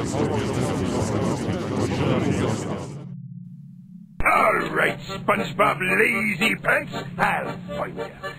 All right, SpongeBob Lazy Pants, I'll find you.